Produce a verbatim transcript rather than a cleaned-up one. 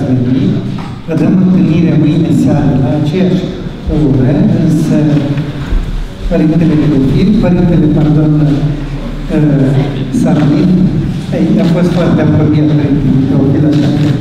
venit. Vă dăm întâlnire mâine seară la aceeași oră, însă Părintele Teofil, Părintele, pardon, uh, Sarmin, a fost foarte apropiat Părintele Teofil, așa că